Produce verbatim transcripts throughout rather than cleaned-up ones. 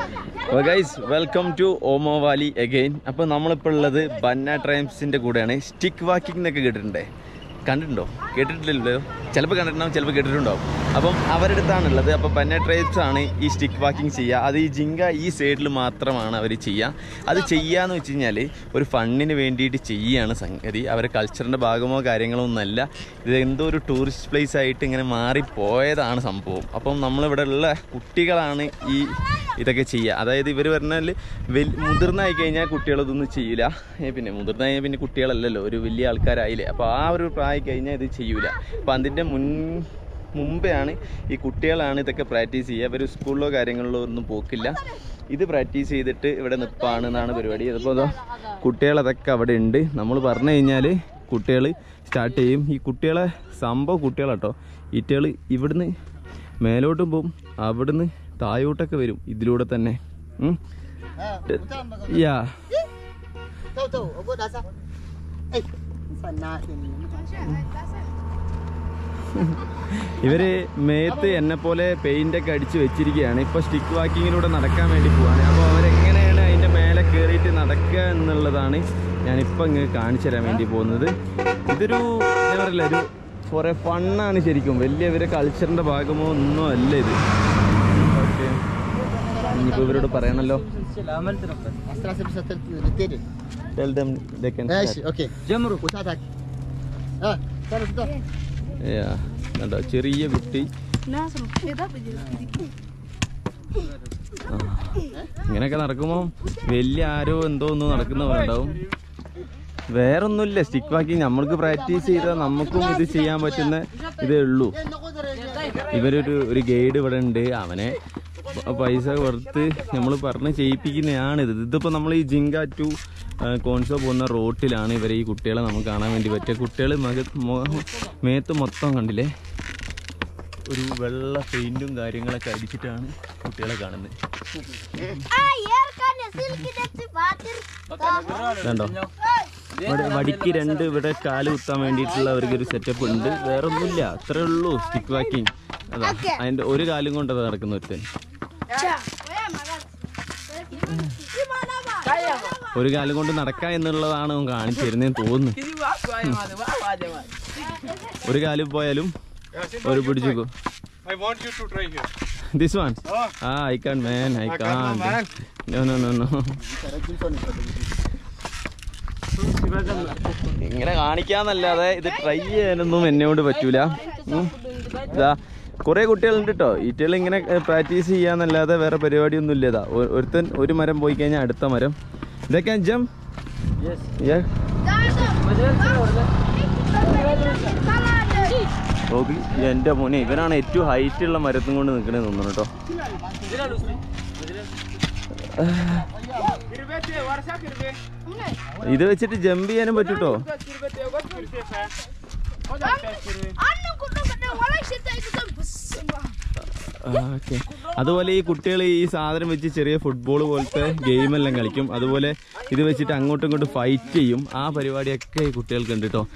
അപ്പോൾ guys welcome to Omo Valley again. അപ്പോൾ നമ്മളിപ്പോൾ ഉള്ളത് ബന്ന ട്രൈംസിൻ്റെ കൂടെയാണ്. സ്റ്റിക്ക് വാക്കിംഗ് എന്നൊക്കെ കേട്ടിട്ടുണ്ടേ? കണ്ടിട്ടുണ്ടോ? കേട്ടിട്ടില്ലല്ലോ. ചിലപ്പോൾ കണ്ടിട്ടുണ്ടാവും, ചിലപ്പോൾ കേട്ടിട്ടുണ്ടാവും. അപ്പം അവരുടെ അടുത്താണുള്ളത്. അപ്പോൾ ബന്ന ട്രൈബ്സ് ആണ് ഈ സ്റ്റിക്ക് വാക്കിംഗ് ചെയ്യുക. അത് ഈ ജിങ്ക ഈ സൈഡിൽ മാത്രമാണ് അവർ ചെയ്യുക. അത് ചെയ്യാന്ന് വെച്ച് കഴിഞ്ഞാൽ ഒരു ഫണ്ടിന് വേണ്ടിയിട്ട് ചെയ്യുകയാണ് സംഗതി. അവരുടെ കൾച്ചറിൻ്റെ ഭാഗമോ കാര്യങ്ങളോ ഒന്നുമല്ല. ഇത് എന്തോ ഒരു ടൂറിസ്റ്റ് പ്ലേസ് ആയിട്ട് ഇങ്ങനെ മാറിപ്പോയതാണ് സംഭവം. അപ്പം നമ്മളിവിടെ ഉള്ള കുട്ടികളാണ് ഈ ഇതൊക്കെ ചെയ്യുക. അതായത് ഇവർ പറഞ്ഞാൽ വലിയ മുതിർന്നായി കഴിഞ്ഞാൽ കുട്ടികളതൊന്നും ചെയ്യില്ല. പിന്നെ മുതിർന്നായി കഴിഞ്ഞാൽ പിന്നെ കുട്ടികളല്ലല്ലോ, ഒരു വലിയ ആൾക്കാരായില്ലേ. അപ്പോൾ ആ ഒരു പ്രായം കഴിഞ്ഞാൽ ഇത് ചെയ്യൂല. അപ്പോൾ അതിൻ്റെ മുൻ മുമ്പെയാണ് ഈ കുട്ടികളാണ് ഇതൊക്കെ പ്രാക്ടീസ് ചെയ്യുക. അവർ സ്കൂളിലോ കാര്യങ്ങളിലോ ഒന്നും പോക്കില്ല. ഇത് പ്രാക്ടീസ് ചെയ്തിട്ട് ഇവിടെ നിൽപ്പാണ് എന്നാണ് പരിപാടി. അതിപ്പോൾ അതോ കുട്ടികളതൊക്കെ അവിടെ ഉണ്ട്. നമ്മൾ പറഞ്ഞു കഴിഞ്ഞാൽ കുട്ടികൾ സ്റ്റാർട്ട് ചെയ്യും. ഈ കുട്ടികളെ സംഭവം കുട്ടികളാട്ടോ. ഈറ്റകൾ ഇവിടുന്ന് മേലോട്ടും പോവും, അവിടുന്ന് തായോട്ടൊക്കെ വരും ഇതിലൂടെ തന്നെ. യാ ഇവര് മേത്ത് എന്നെ പോലെ പെയിന്റ് ഒക്കെ അടിച്ച് വെച്ചിരിക്കുകയാണ്. ഇപ്പൊ സ്റ്റിക്ക് വാക്കിങ്ങിലൂടെ നടക്കാൻ വേണ്ടി പോവാണ്. അപ്പോൾ അവരെങ്ങനെയാണ് അതിന്റെ മേലെ കയറിയിട്ട് നടക്കുക എന്നുള്ളതാണ് ഞാനിപ്പോൾ ഇങ്ങനെ കാണിച്ചു തരാൻ വേണ്ടി പോകുന്നത്. ഇതൊരു എന്താ പറയില്ല, ഒരു ഫോർ എ ഫണ്ണാണ് ശരിക്കും. വലിയ ഇവരെ കൾച്ചറിന്റെ ഭാഗമോ ഒന്നും അല്ല ഇത്. ഇനിയിപ്പോൾ ഇവരോട് പറയണല്ലോ. ചെറിയ കുട്ടി ഇങ്ങനെയൊക്കെ നടക്കുമ്പോ വലിയ ആരോ എന്തോ ഒന്ന് നടക്കുന്നവരുണ്ടാവും. വേറൊന്നുമില്ല, സ്റ്റിക്ക് വാക്കിങ് നമ്മൾക്ക് പ്രാക്ടീസ് ചെയ്താൽ നമുക്കും ഇത് ചെയ്യാൻ പറ്റുന്ന ഇതേ ഉള്ളൂ. ഇവരൊരു ഒരു ഗൈഡ് ഇവിടെ ഉണ്ട്. അവനെ പൈസ കൊടുത്ത് നമ്മൾ പറഞ്ഞ് ചെയ്യിപ്പിക്കുന്നതാണിത്. ഇതിപ്പോൾ നമ്മൾ ഈ ജിങ്ക ടു കോൺസോ പോകുന്ന റോട്ടിലാണ് ഇവരെ ഈ കുട്ടികളെ നമുക്ക് കാണാൻ വേണ്ടി പറ്റുക. കുട്ടികൾ മേത്ത് മൊത്തം കണ്ടില്ലേ, ഒരു വെള്ള പെയിന്റും കാര്യങ്ങളൊക്കെ അടിച്ചിട്ടാണ് കുട്ടികളെ കാണുന്നത്. കണ്ടോ, ഇവിടെ വടിക്ക് രണ്ട് ഇവിടെ കാല് കുത്താൻ വേണ്ടിയിട്ടുള്ള അവർക്കൊരു സെറ്റപ്പ് ഉണ്ട്. വേറെ ഒന്നുമില്ല, അത്രേ ഉള്ളൂ സ്റ്റിക്ക് വാക്കിങ്. അതാ അതിൻ്റെ ഒരു കാലും കൊണ്ടത് നടക്കുന്ന ഒരുത്തൻ. ഒരു കാലം കൊണ്ട് നടക്കാം എന്നുള്ളതാണ് അവൻ കാണിച്ചു തരുന്നതെന്ന് തോന്നുന്നു. ഒരു കാലിൽ പോയാലും ഒരു പിടിച്ചു. This one? Ah, I can't, man. I can't. No, no, no, no. ഇങ്ങനെ കാണിക്കാന്നല്ലാതെ ഇത് ട്രൈ ചെയ്യാനൊന്നും എന്നോട് പറ്റൂല. ഇതാ കുറേ കുട്ടികളുണ്ട് കേട്ടോ. ഈറ്റകൾ ഇങ്ങനെ പ്രാക്ടീസ് ചെയ്യാന്നല്ലാതെ വേറെ പരിപാടിയൊന്നും ഇല്ല. ഇതാ ഒരുത്തൻ ഒരു മരം പോയി കഴിഞ്ഞാൽ അടുത്ത മരം. ഇതൊക്കെ ജം നോക്കി. എൻ്റെ മോനെ, ഇവനാണ് ഏറ്റവും ഹൈറ്റ് ഉള്ള മരത്തും കൊണ്ട് നിൽക്കണേ തോന്നുന്നു കേട്ടോ. ഇത് വെച്ചിട്ട് ജമ്പ് ചെയ്യാനും പറ്റൂട്ടോ. ഓക്കെ, അതുപോലെ ഈ കുട്ടികൾ ഈ സാധനം വെച്ച് ചെറിയ ഫുട്ബോൾ പോലത്തെ ഗെയിമെല്ലാം കളിക്കും. അതുപോലെ ഇത് വെച്ചിട്ട് അങ്ങോട്ടും ഇങ്ങോട്ടും ഫൈറ്റ് ചെയ്യും. ആ പരിപാടിയൊക്കെ ഈ കുട്ടികൾക്ക് ഉണ്ട് കേട്ടോ.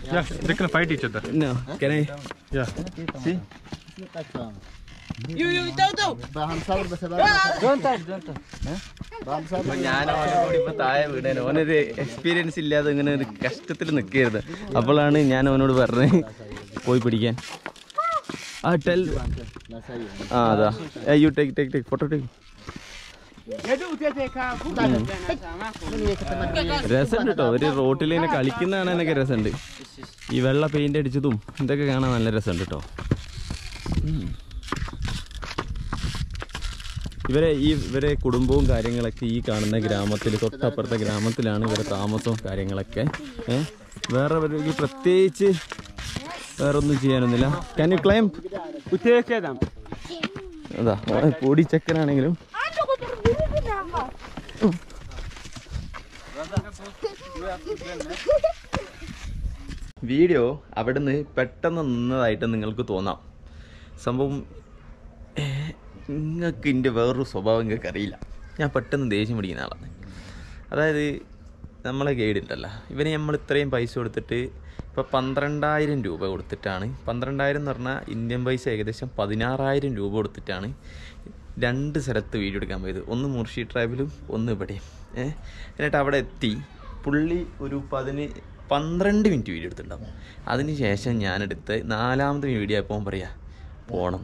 ഞാൻ അവനോട് ഇപ്പൊ താഴെ വീണേന്. ഓനൊരു എക്സ്പീരിയൻസ് ഇല്ലാതെ ഇങ്ങനെ ഒരു കഷ്ടത്തിൽ നിൽക്കരുത്. അപ്പോഴാണ് ഞാൻ അവനോട് പറഞ്ഞത് പോയി പിടിക്കാൻ. ആ ടെൽ ആ അതാ you take take take photo take. രസമുണ്ട് കേട്ടോ. ഒരു റോട്ടിൽ ഇങ്ങനെ കളിക്കുന്ന കാണാനൊക്കെ രസമുണ്ട്. ഈ വെള്ള പെയിന്റ് അടിച്ചതും ഇതൊക്കെ കാണാൻ നല്ല രസമുണ്ട് കേട്ടോ. ഇവരെ ഈ ഇവരെ കുടുംബവും കാര്യങ്ങളൊക്കെ ഈ കാണുന്ന ഗ്രാമത്തിൽ, തൊട്ടപ്പുറത്തെ ഗ്രാമത്തിലാണ് ഇവരെ താമസവും കാര്യങ്ങളൊക്കെ. ഏഹ് വേറെ ഒരു പ്രത്യേകിച്ച് വേറെ ഒന്നും ചെയ്യാനൊന്നുമില്ല. Can you climb? അതാ പൊടി ചെക്കനാണെങ്കിലും വീഡിയോ അവിടുന്ന് പെട്ടെന്ന് നിന്നതായിട്ട് നിങ്ങൾക്ക് തോന്നാം. സംഭവം നിങ്ങൾക്ക് എൻ്റെ വേറൊരു സ്വഭാവം നിങ്ങൾക്ക് അറിയില്ല. ഞാൻ പെട്ടെന്ന് ദേഷ്യം പിടിക്കുന്ന ആളാണ്. അതായത് നമ്മളെ ഗൈഡ് ഉണ്ടല്ലോ, ഇവന് നമ്മൾ ഇത്രയും പൈസ കൊടുത്തിട്ട് ഇപ്പോൾ പന്ത്രണ്ടായിരം രൂപ കൊടുത്തിട്ടാണ്, പന്ത്രണ്ടായിരം എന്ന് പറഞ്ഞാൽ ഇന്ത്യൻ പൈസ ഏകദേശം പതിനാറായിരം രൂപ കൊടുത്തിട്ടാണ് രണ്ട് സ്ഥലത്ത് വീഡിയോ എടുക്കാൻ പോയത്. ഒന്ന് മുർഷി ട്രൈബിലും ഒന്ന് ഇവിടെയും. ഏഹ് എന്നിട്ട് അവിടെ എത്തി പുള്ളി ഒരു പതിന് പന്ത്രണ്ട് മിനിറ്റ് വീഡിയോ എടുത്തിട്ടുണ്ടാവും. അതിന് ശേഷം ഞാനെടുത്ത് നാലാമത്തെ വീഡിയോ ആയപ്പോൾ പറയാ പോകണം.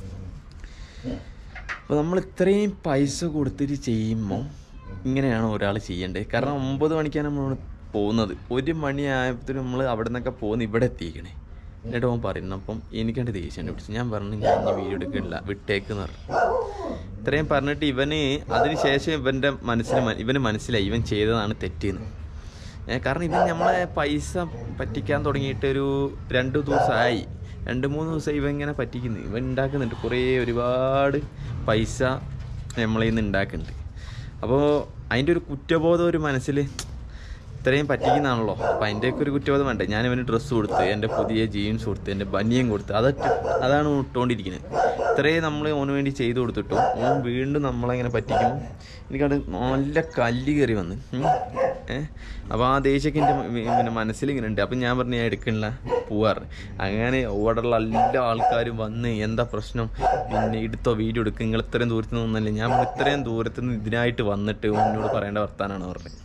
അപ്പോൾ നമ്മൾ ഇത്രയും പൈസ കൊടുത്തിട്ട് ചെയ്യുമ്പോൾ ഇങ്ങനെയാണ് ഒരാൾ ചെയ്യേണ്ടത്. കാരണം ഒമ്പത് മണിക്കാണ് നമ്മൾ പോകുന്നത്. ഒരു മണിയായപ്പോഴത്തേനും നമ്മൾ അവിടെ നിന്നൊക്കെ പോകുന്ന ഇവിടെ എത്തിക്കണേ. എന്നിട്ട് അവൻ പറയുന്നു. അപ്പം എനിക്കെൻ്റെ ദേഷ്യം പിടിച്ചു. ഞാൻ പറഞ്ഞു ഞാൻ ഇനി വീഡിയോ എടുക്കണില്ല, വിട്ടേക്കെന്ന് പറഞ്ഞു. ഇത്രയും പറഞ്ഞിട്ട് ഇവന് അതിന് ശേഷം ഇവൻ്റെ മനസ്സിൽ ഇവന് മനസ്സിലായി ഇവൻ ചെയ്തതാണ് തെറ്റെന്ന്. കാരണം ഇവൻ നമ്മളെ പൈസ പറ്റിക്കാൻ തുടങ്ങിയിട്ട് ഒരു രണ്ട് ദിവസമായി രണ്ട് മൂന്ന് ദിവസം ഇവൻ ഇങ്ങനെ പറ്റിക്കുന്നു. ഇവൻ ഉണ്ടാക്കുന്നുണ്ട് കുറേ ഒരുപാട് പൈസ നമ്മളിൽ നിന്ന് ഉണ്ടാക്കുന്നുണ്ട്. അപ്പോൾ അതിൻ്റെ ഒരു കുറ്റബോധം ഒരു മനസ്സിൽ ഇത്രയും പറ്റിക്കുന്നതാണല്ലോ. അപ്പം അതിൻ്റെയൊക്കെ ഒരു കുറ്റബോധം വേണ്ടേ. ഞാൻ ഇവന് ഡ്രസ്സ് കൊടുത്ത്, എൻ്റെ പുതിയ ജീൻസ് കൊടുത്ത്, എൻ്റെ ബനിയൻ കൊടുത്ത്, അതൊക്കെ അതാണ് ഇട്ടുകൊണ്ടിരിക്കുന്നത്. ഇത്രയും നമ്മൾ ഓന് വേണ്ടി ചെയ്ത് കൊടുത്തിട്ടും ഓൻ വീണ്ടും നമ്മളെങ്ങനെ പറ്റിക്കുമ്പോൾ എനിക്കത് നല്ല കല്ല് കയറി വന്ന്. ഏഹ് അപ്പോൾ ആ ദേഷ്യമൊക്കെ എൻ്റെ പിന്നെ മനസ്സിലിങ്ങനെ ഉണ്ട്. അപ്പം ഞാൻ പറഞ്ഞു ഞാൻ എടുക്കണില്ല, പോവാറ്. അങ്ങനെ ഓടുള്ള എല്ലാ ആൾക്കാരും വന്ന് എന്താ പ്രശ്നം, പിന്നെ എടുത്തോ വീഡിയോ എടുക്കുക, നിങ്ങൾ ഇത്രയും ദൂരത്ത് നിന്നല്ലേ. ഞാൻ ഇത്രയും ദൂരത്ത് നിന്ന് ഇതിനായിട്ട് വന്നിട്ട് ഓനോട് പറയേണ്ട വർത്താനാണ് പറഞ്ഞത്.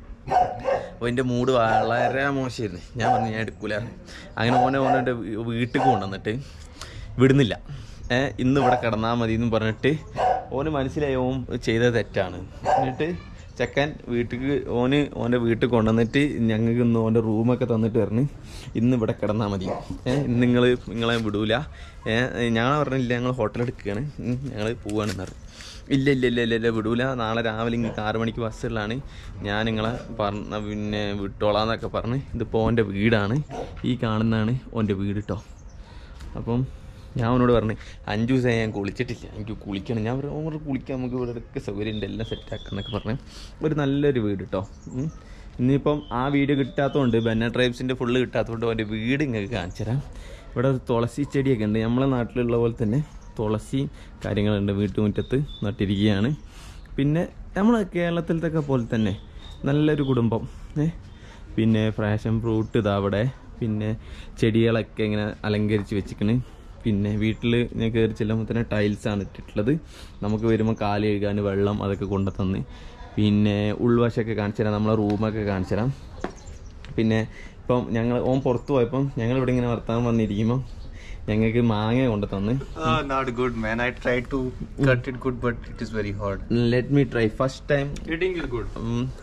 അപ്പോൾ എൻ്റെ മൂഡ് വളരെ മോശമായിരുന്നു. ഞാൻ പറഞ്ഞു ഞാൻ എടുക്കൂല. അങ്ങനെ ഓനെ ഓനെ വീട്ടിൽ കൊണ്ടുവന്നിട്ട് വിടുന്നില്ല. ഏഹ് ഇന്ന് ഇവിടെ കിടന്നാൽ മതി എന്ന് പറഞ്ഞിട്ട് ഓന് മനസ്സിലായി ഓൻ ചെയ്തത് തെറ്റാണ്. എന്നിട്ട് ചെക്കൻ വീട്ടിൽ ഓന് ഓൻ്റെ വീട്ടിൽ കൊണ്ടുവന്നിട്ട് ഞങ്ങൾക്ക് ഇന്ന് ഓൻ്റെ റൂമൊക്കെ തന്നിട്ട് പറഞ്ഞ് ഇന്ന് ഇവിടെ കിടന്നാൽ മതി, ഏഹ് ഇന്ന് നിങ്ങൾ നിങ്ങളെ വിടൂല. ഏഹ് ഞങ്ങൾ പറഞ്ഞില്ല ഞങ്ങൾ ഹോട്ടൽ എടുക്കുകയാണ്, ഞങ്ങൾ പോവുകയാണെന്ന് പറഞ്ഞു. ഇല്ല ഇല്ല ഇല്ല ഇല്ല ഇല്ല വിടൂല, നാളെ രാവിലെ ഇങ്ങനെ ആറ് മണിക്ക് ബസ്സുള്ളതാണ്, ഞാൻ നിങ്ങളെ പറഞ്ഞ പിന്നെ വിട്ടോളാന്നൊക്കെ പറഞ്ഞ്. ഇതിപ്പോൾ ഓൻ്റെ വീടാണ്, ഈ കാണുന്നതാണ് ഓൻ്റെ വീട് കേട്ടോ. അപ്പം ഞാൻ അവനോട് പറഞ്ഞു അഞ്ച് ദിവസമായി ഞാൻ കുളിച്ചിട്ടില്ല, എനിക്ക് കുളിക്കണം. ഞാൻ പറഞ്ഞു ഓർ കുളിക്കാൻ നമുക്ക് ഇവിടെയൊക്കെ സൗകര്യമുണ്ട്, എല്ലാം സെറ്റാക്കാന്നൊക്കെ പറഞ്ഞ്. ഒരു നല്ലൊരു വീട് കേട്ടോ. ഇനിയിപ്പം ആ വീഡിയോ കിട്ടാത്തതുകൊണ്ട് ബന്ന ട്രൈബ്സിൻ്റെ ഫുള്ള് കിട്ടാത്തതുകൊണ്ട് അവൻ്റെ വീട് ഇങ്ങൾക്ക് കാണിച്ചു തരാം. ഇവിടെ തുളസി ചെടിയൊക്കെ ഉണ്ട്, നമ്മളെ നാട്ടിലുള്ള പോലെ തന്നെ തുളസി കാര്യങ്ങളുണ്ട്, വീട്ടുമുറ്റത്ത് നട്ടിരിക്കുകയാണ്. പിന്നെ നമ്മൾ കേരളത്തിലത്തൊക്കെ പോലെ തന്നെ നല്ലൊരു കുടുംബം. ഏഹ് പിന്നെ ഫ്രാഷൻ ഫ്രൂട്ട് ഇതാ അവിടെ, പിന്നെ ചെടികളൊക്കെ ഇങ്ങനെ അലങ്കരിച്ച് വെച്ചിക്കണ്. പിന്നെ വീട്ടിൽ ഞാൻ കയറി ചെല്ലുമ്പോൾ തന്നെ ടൈൽസാണ് ഇട്ടിട്ടുള്ളത്. നമുക്ക് വരുമ്പോൾ കാല് കഴുകാൻ വെള്ളം അതൊക്കെ കൊണ്ടു തന്ന്. പിന്നെ ഉൾവശമൊക്കെ കാണിച്ചു തരാം, നമ്മളെ റൂമൊക്കെ കാണിച്ചു തരാം. പിന്നെ ഇപ്പം ഞങ്ങൾ ഓൻ പുറത്ത് പോയപ്പം ഞങ്ങളിവിടെ ഇങ്ങനെ വർത്താനം വന്നിരിക്കുമ്പോൾ ഞങ്ങൾക്ക് മാങ്ങ കൊണ്ട് തന്ന്. Not good, man. I tried to cut it good, but it is very hard. Let me try. First time Eating is good.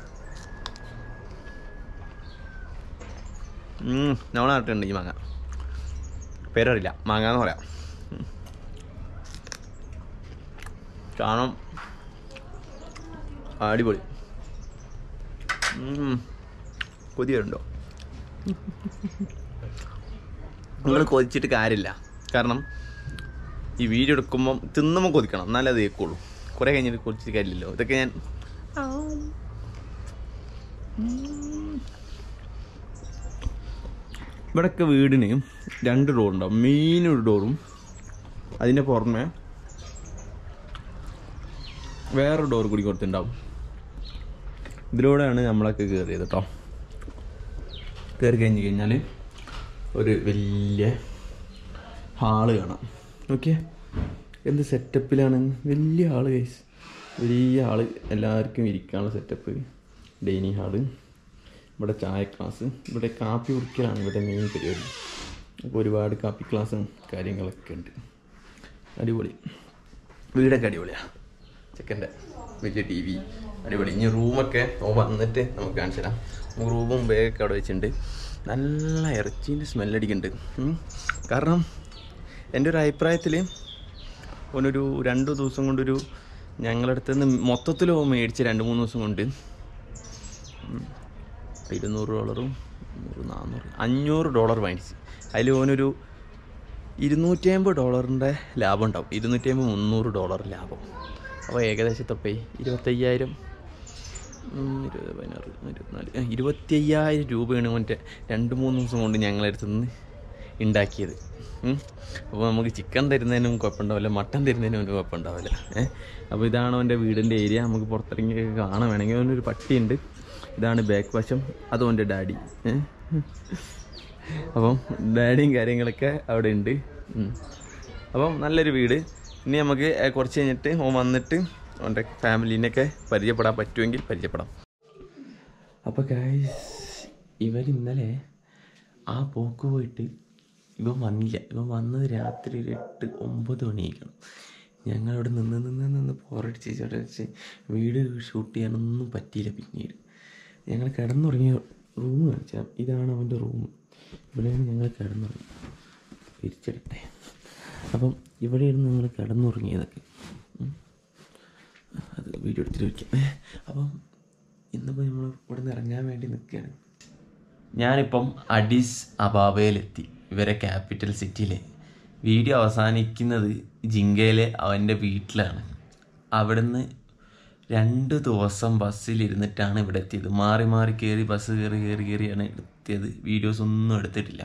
നമ്മളെ നാട്ടിലുണ്ട് ഈ മാങ്ങ, പേരറിയില്ല, മാങ്ങ എന്ന് പറയാം. കാണാം അടിപൊളി. കൊതിയുണ്ടോ? നിങ്ങൾ കൊതിച്ചിട്ട് കാര്യമില്ല. കാരണം ഈ വീഡിയോ എടുക്കുമ്പം തിന്നുമ്പോൾ കൊതിക്കണം, എന്നാലേ അത് കേൾക്കുള്ളൂ. കുറേ കഴിഞ്ഞിട്ട് കൊതിച്ചിട്ട് കാര്യമില്ലല്ലോ. ഇതൊക്കെ ഞാൻ ഇവിടെയൊക്കെ വീടിന് രണ്ട് ഡോറുണ്ടാവും. മെയിൻ ഒരു ഡോറും അതിൻ്റെ പുറമെ വേറൊരു ഡോർ കൂടി കൊടുത്തിട്ടുണ്ടാവും. ഇതിലൂടെയാണ് നമ്മളൊക്കെ കയറിയത് കേട്ടോ. കയറി കഴിഞ്ഞ് കഴിഞ്ഞാൽ ഒരു വലിയ ഹാള് കാണാം. ഓക്കെ, എന്ത് സെറ്റപ്പിലാണ്, വലിയ ഹാള് ഗൈസ്, വലിയ ഹാള്, എല്ലാവർക്കും ഇരിക്കാനുള്ള സെറ്റപ്പ്. ഡൈനിങ് ഹാള്, ഇവിടെ ചായ ക്ലാസ്, ഇവിടെ കാപ്പി കുടിക്കലാണ് ഇവിടെ മെയിൻ പരിപാടി. അപ്പോൾ ഒരുപാട് കാപ്പി ക്ലാസ്സും കാര്യങ്ങളൊക്കെ ഉണ്ട്. അടിപൊളി വീടൊക്കെ അടിപൊളിയാണ്. ചെക്കൻ്റെ വലിയ ടി വി അടിപൊളി. ഇനി റൂമൊക്കെ വന്നിട്ട് നമുക്ക് കാണിച്ചു തരാം. റൂമും ബാഗൊക്കെ അവിടെ വെച്ചിട്ടുണ്ട്. നല്ല ഇറച്ചീൻ്റെ സ്മെല്ലടിക്കുന്നുണ്ട്. കാരണം എൻ്റെ ഒരു അഭിപ്രായത്തിൽ ഓനൊരു രണ്ട് ദിവസം കൊണ്ടൊരു ഞങ്ങളടുത്ത് നിന്ന് മൊത്തത്തിൽ മേടിച്ച് രണ്ട് മൂന്ന് ദിവസം കൊണ്ട് ഇരുന്നൂറ് ഡോളറും നൂറ് നാന്നൂറ് അഞ്ഞൂറ് ഡോളർ മേടിച്ച് അതിൽ ഓനൊരു ഇരുന്നൂറ്റി അമ്പത് ഡോളറിൻ്റെ ലാഭം ഉണ്ടാവും. ഇരുന്നൂറ്റി അമ്പത് മുന്നൂറ് ഡോളർ ലാഭം. അപ്പോൾ ഏകദേശത്തപ്പേ ഇരുപത്തയ്യായിരം ഇരുപത് പതിനാറ് ഇരുപത്തിനാല് ഇരുപത്തി അയ്യായിരം രൂപയാണ് മറ്റേ രണ്ട് മൂന്ന് ദിവസം കൊണ്ട് ഞങ്ങളടുത്ത് നിന്ന് ഉണ്ടാക്കിയത്. അപ്പോൾ നമുക്ക് ചിക്കൻ തരുന്നതിനും കുഴപ്പമുണ്ടാവില്ല, മട്ടൻ തരുന്നതിനും അവന് കുഴപ്പമുണ്ടാവില്ല. ഏഹ് അപ്പോൾ ഇതാണ് അവൻ്റെ വീടിൻ്റെ ഏരിയ. നമുക്ക് പുറത്തിറങ്ങി കാണാൻ വേണമെങ്കിൽ അവനൊരു പട്ടിയുണ്ട്. ഇതാണ് ബാക്ക് വശം, അതും അവൻ്റെ ഡാഡി. ഏഹ് അപ്പം ഡാഡിയും കാര്യങ്ങളൊക്കെ അവിടെ ഉണ്ട്. അപ്പം നല്ലൊരു വീട്. ഇനി നമുക്ക് കുറച്ച് കഴിഞ്ഞിട്ട് ഓൻ വന്നിട്ട് അവൻ്റെ ഫാമിലീനെയൊക്കെ പരിചയപ്പെടാൻ പറ്റുമെങ്കിൽ പരിചയപ്പെടാം. അപ്പോൾ ഗൈസ്, ഇവർ ഇന്നലെ ആ പോക്ക് പോയിട്ട് ഇവൻ വന്നില്ല. ഇവൻ വന്നത് രാത്രി ഒരു എട്ട് ഒമ്പത് മണിയായിരിക്കണം. ഞങ്ങളിവിടെ നിന്ന് നിന്ന് നിന്ന് പോരടിച്ച് ചടച്ച് വീഡിയോ ഷൂട്ട് ചെയ്യാനൊന്നും പറ്റിയില്ല. പിന്നീട് ഞങ്ങൾ കിടന്നുറങ്ങിയ റൂം കാണിച്ചാൽ ഇതാണ് അവൻ്റെ റൂം. ഇവിടെയാണ് ഞങ്ങൾ കിടന്നുറങ്ങി പിരിച്ചെടുത്തേ. അപ്പം ഇവിടെയായിരുന്നു ഞങ്ങൾ കിടന്നുറങ്ങിയതൊക്കെ. അത് വീഡിയോ എടുത്തിട്ട് വയ്ക്കാം. അപ്പം ഇന്നിപ്പോൾ നമ്മൾ ഇവിടെ നിന്ന് ഇറങ്ങാൻ വേണ്ടി നിൽക്കുകയാണ്. ഞാനിപ്പം അഡീസ് അബാബയിലെത്തി, ഇവരെ ക്യാപിറ്റൽ സിറ്റിയിലെ. വീഡിയോ അവസാനിക്കുന്നത് ജിങ്കയിലെ അവൻ്റെ വീട്ടിലാണ്. അവിടുന്ന് രണ്ട് ദിവസം ബസ്സിലിരുന്നിട്ടാണ് ഇവിടെ എത്തിയത്. മാറി മാറി കയറി ബസ് കയറി കയറി കയറിയാണ് എത്തിയത്. വീഡിയോസ് ഒന്നും എടുത്തിട്ടില്ല.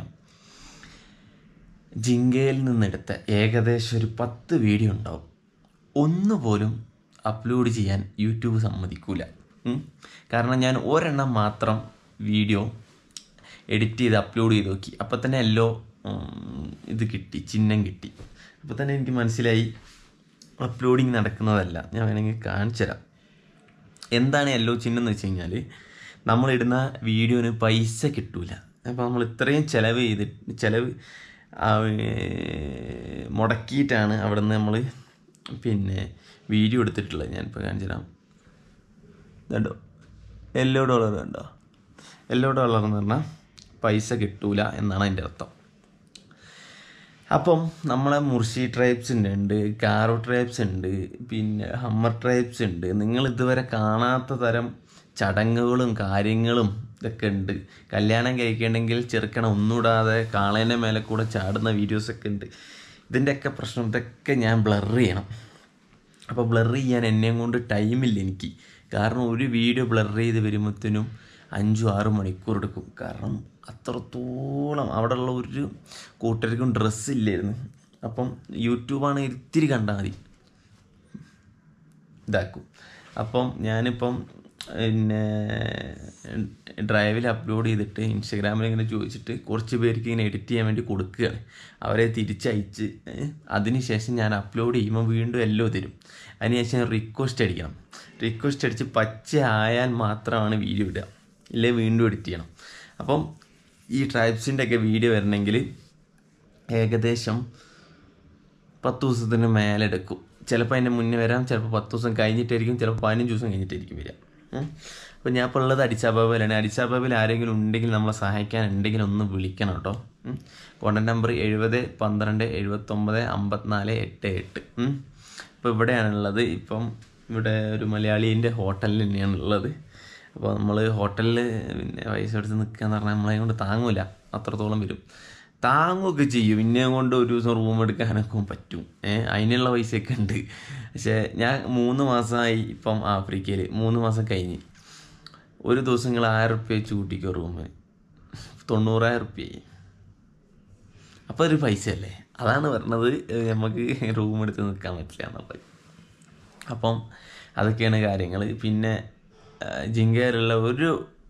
ജിങ്കയിൽ നിന്നെടുത്ത ഏകദേശം ഒരു പത്ത് വീഡിയോ ഉണ്ടാവും. ഒന്നുപോലും അപ്ലോഡ് ചെയ്യാൻ യൂട്യൂബ് സമ്മതിക്കൂല. കാരണം ഞാൻ ഒരെണ്ണം മാത്രം വീഡിയോ എഡിറ്റ് ചെയ്ത് അപ്ലോഡ് ചെയ്ത് നോക്കി. അപ്പം തന്നെ എല്ലോ ഇത് കിട്ടി, ചിഹ്നം കിട്ടി. അപ്പോൾ തന്നെ എനിക്ക് മനസ്സിലായി അപ്ലോഡിങ് നടക്കുന്നതല്ല. ഞാൻ വേണമെങ്കിൽ കാണിച്ചു തരാം എന്താണ് യെല്ലോ ചിഹ്നം എന്ന് വെച്ച് കഴിഞ്ഞാൽ, നമ്മളിടുന്ന വീഡിയോന് പൈസ കിട്ടൂല. അപ്പോൾ നമ്മൾ ഇത്രയും ചിലവ് ചെയ്തിട്ട് ചിലവ് മുടക്കിയിട്ടാണ് അവിടെ നിന്ന് നമ്മൾ പിന്നെ വീഡിയോ എടുത്തിട്ടുള്ളത്. ഞാനിപ്പോൾ കാണിച്ചു തരാം. ഇതുണ്ടോ യെല്ലോ ഡോളർ കണ്ടോ? യെല്ലോ ഡോളർ എന്ന് പറഞ്ഞാൽ പൈസ കിട്ടൂല എന്നാണ് അതിൻ്റെ അർത്ഥം. അപ്പം നമ്മളെ മുർഷി ട്രൈബ്സിൻ്റെ ഉണ്ട്, കാറോ ട്രൈബ്സ് ഉണ്ട്, പിന്നെ ഹമ്മർ ട്രൈബ്സ് ഉണ്ട്. നിങ്ങൾ ഇതുവരെ കാണാത്ത തരം ചടങ്ങുകളും കാര്യങ്ങളും ഇതൊക്കെ ഉണ്ട്. കല്യാണം കഴിക്കണമെങ്കിൽ ചെറുക്കണ ഒന്നുകൂടാതെ കാളേൻ്റെ മേലെ കൂടെ ചാടുന്ന വീഡിയോസൊക്കെ ഉണ്ട്. ഇതിൻ്റെയൊക്കെ പ്രശ്നം ഇതൊക്കെ ഞാൻ ബ്ലർ ചെയ്യണം. അപ്പോൾ ബ്ലർ ചെയ്യാൻ എന്നെയും കൊണ്ട് ടൈമില്ല എനിക്ക്. കാരണം ഒരു വീഡിയോ ബ്ലർ ചെയ്ത് വരുമ്പോഴത്തേനും അഞ്ചും ആറ് മണിക്കൂർ എടുക്കും. കാരണം അത്രത്തോളം അവിടെയുള്ള ഒരു കൂട്ടർക്കും ഡ്രസ്സില്ലായിരുന്നു. അപ്പം യൂട്യൂബാണ് ഇത്തിരി കണ്ടാൽ മതി ഇതാക്കും. അപ്പം ഞാനിപ്പം പിന്നെ ഡ്രൈവിൽ അപ്ലോഡ് ചെയ്തിട്ട് ഇൻസ്റ്റഗ്രാമിൽ ഇങ്ങനെ ചോദിച്ചിട്ട് കുറച്ച് പേർക്ക് ഇങ്ങനെ എഡിറ്റ് ചെയ്യാൻ വേണ്ടി കൊടുക്കുകയാണ്. അവരെ തിരിച്ചയച്ച് അതിന് ശേഷം ഞാൻ അപ്ലോഡ് ചെയ്യുമ്പോൾ വീണ്ടും എല്ലോ തരും. അതിനുശേഷം റിക്വസ്റ്റ് അടിക്കണം. റിക്വസ്റ്റ് അടിച്ച് പച്ച ആയാൽ മാത്രമാണ് വീഡിയോ ഇടുക, ഇല്ലേ വീണ്ടും എഡിറ്റ് ചെയ്യണം. അപ്പം ഈ ട്രൈബ്സിൻ്റെ ഒക്കെ വീഡിയോ വരണമെങ്കിൽ ഏകദേശം പത്ത് ദിവസത്തിന് മേലെ എടുക്കും. ചിലപ്പോൾ അതിൻ്റെ മുന്നേ വരാം, ചിലപ്പോൾ പത്ത് ദിവസം കഴിഞ്ഞിട്ടായിരിക്കും, ചിലപ്പോൾ പതിനഞ്ച് ദിവസം കഴിഞ്ഞിട്ടായിരിക്കും വരിക. അപ്പോൾ ഞാൻ ഇപ്പോൾ ഉള്ളത് അഡിസാബാബയിലാണ്. അഡിസാബാബയിൽ ആരെങ്കിലും ഉണ്ടെങ്കിൽ നമ്മളെ സഹായിക്കാനുണ്ടെങ്കിൽ ഒന്ന് വിളിക്കണം കേട്ടോ. കോൺടാക്ട് നമ്പർ എഴുപത് പന്ത്രണ്ട് എഴുപത്തൊമ്പത് അമ്പത്തിനാല് എട്ട് എട്ട്. ഇപ്പോൾ ഇവിടെയാണുള്ളത്. ഇപ്പം ഇവിടെ ഒരു മലയാളീൻ്റെ ഹോട്ടലിൽ തന്നെയാണുള്ളത്. അപ്പോൾ നമ്മൾ ഹോട്ടലിൽ പിന്നെ പൈസ എടുത്ത് നിൽക്കുക എന്ന് പറഞ്ഞാൽ നമ്മളെ കൊണ്ട് താങ്ങൂല, അത്രത്തോളം വരും. താങ്ങുകയൊക്കെ ചെയ്യും, ഇന്നെ കൊണ്ട് ഒരു ദിവസം റൂം എടുക്കാനൊക്കെ പറ്റും. ഏഹ് അതിനുള്ള പൈസയൊക്കെ ഉണ്ട്. പക്ഷേ ഞാൻ മൂന്ന് മാസമായി ഇപ്പം ആഫ്രിക്കയിൽ, മൂന്ന് മാസം കഴിഞ്ഞ്. ഒരു ദിവസം നിങ്ങൾ ആയിരം റുപ്യ വെച്ച് കൂട്ടിക്കോ റൂമിന്, തൊണ്ണൂറായിരം റുപ്യയായി. അപ്പോൾ ഒരു പൈസ അല്ലേ? അതാണ് പറഞ്ഞത് നമുക്ക് റൂം എടുത്ത് നിൽക്കാൻ പറ്റില്ല എന്നുള്ളത്. അപ്പം അതൊക്കെയാണ് കാര്യങ്ങൾ. പിന്നെ ജിങ്കയിലുള്ള ഒരു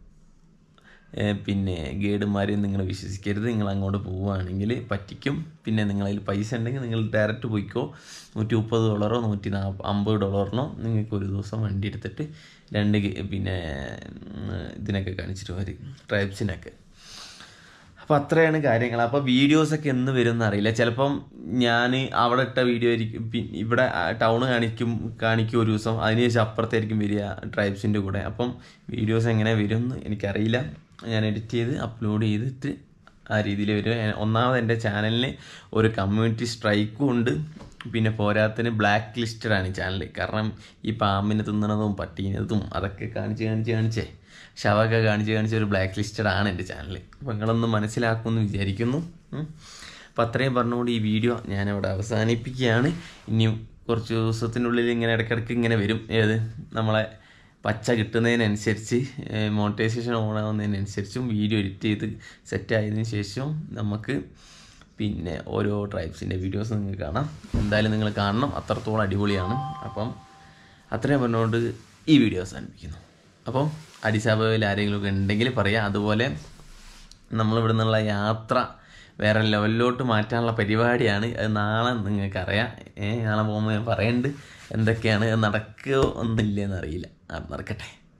പിന്നെ ഗൈഡുമാരെയും നിങ്ങൾ വിശ്വസിക്കരുത്. നിങ്ങൾ അങ്ങോട്ട് പോവുകയാണെങ്കിൽ പറ്റിക്കും. പിന്നെ നിങ്ങളതിൽ പൈസ ഉണ്ടെങ്കിൽ നിങ്ങൾ ഡയറക്റ്റ് പോയിക്കോ. നൂറ്റി മുപ്പത് ഡോളറോ നൂറ്റി നാൽപ്പ അമ്പത് ഡോളറിനോ നിങ്ങൾക്ക് ഒരു ദിവസം വണ്ടി എടുത്തിട്ട് രണ്ട് പിന്നെ ഇതിനൊക്കെ കാണിച്ചിട്ട് വരും, ട്രൈബ്സിനൊക്കെ. അപ്പോൾ അത്രയാണ് കാര്യങ്ങൾ. അപ്പോൾ വീഡിയോസൊക്കെ എന്ന് വരും എന്നറിയില്ല. ചിലപ്പം ഞാൻ അവിടെ ഇട്ട വീഡിയോ ആയിരിക്കും ഇവിടെ ടൗൺ കാണിക്കും കാണിക്കും ഒരു ദിവസം, അതിനുശേഷം അപ്പുറത്തായിരിക്കും വരിക ട്രൈബ്സിൻ്റെ കൂടെ. അപ്പം വീഡിയോസ് എങ്ങനെ വരും എന്ന് എനിക്കറിയില്ല. ഞാൻ എഡിറ്റ് ചെയ്ത് അപ്ലോഡ് ചെയ്തിട്ട് ആ രീതിയിൽ വരും. ഒന്നാമത് എൻ്റെ ചാനലിന് ഒരു കമ്മ്യൂണിറ്റി സ്ട്രൈക്കും ഉണ്ട്. പിന്നെ പോരാത്തതിന് ബ്ലാക്ക് ലിസ്റ്റഡ് ആണ് ചാനൽ. കാരണം ഈ പാമ്പിനെ തിന്നണതും പട്ടീനതും അതൊക്കെ കാണിച്ച് കാണിച്ച് കാണിച്ചേ ശവമൊക്കെ കാണിച്ച് കാണിച്ച് ഒരു ബ്ലാക്ക് ലിസ്റ്റഡ് ആണ് എൻ്റെ ചാനൽ. അപ്പോൾ നിങ്ങളൊന്ന് മനസ്സിലാക്കുമെന്ന് വിചാരിക്കുന്നു. അപ്പോൾ അത്രയും പറഞ്ഞുകൊണ്ട് ഈ വീഡിയോ ഞാനവിടെ അവസാനിപ്പിക്കുകയാണ്. ഇനിയും കുറച്ച് ദിവസത്തിനുള്ളിൽ ഇങ്ങനെ ഇടയ്ക്കിടയ്ക്ക് ഇങ്ങനെ വരും. ഏത് നമ്മളെ പച്ച കിട്ടുന്നതിനനുസരിച്ച് മോണിറ്റൈസേഷൻ ഓൺ ആവുന്നതിനനുസരിച്ചും വീഡിയോ എഡിറ്റ് ചെയ്ത് സെറ്റ് ആയതിനു ശേഷം നമുക്ക് പിന്നെ ഓരോ ട്രൈബ്സിൻ്റെ വീഡിയോസ് നിങ്ങൾക്ക് കാണാം. എന്തായാലും നിങ്ങൾ കാണണം, അത്രത്തോളം അടിപൊളിയാണ്. അപ്പം അത്രയും പറഞ്ഞുകൊണ്ട് ഈ വീഡിയോ അവസാനിപ്പിക്കുന്നു. അപ്പം അഡിസ് അബബയിൽ ആരെങ്കിലുമൊക്കെ ഉണ്ടെങ്കിൽ പറയാം. അതുപോലെ നമ്മളിവിടെ നിന്നുള്ള യാത്ര വേറെ ലെവലിലോട്ട് മാറ്റാനുള്ള പരിപാടിയാണ്. അത് നാളെ നിങ്ങൾക്കറിയാം. ഏഹ് നാളെ പോകുമ്പോൾ ഞാൻ പറയുന്നുണ്ട് എന്തൊക്കെയാണ് നടക്കുകയോ ഒന്നില്ലെന്ന് അറിയില്ല. അത് നടക്കട്ടെ.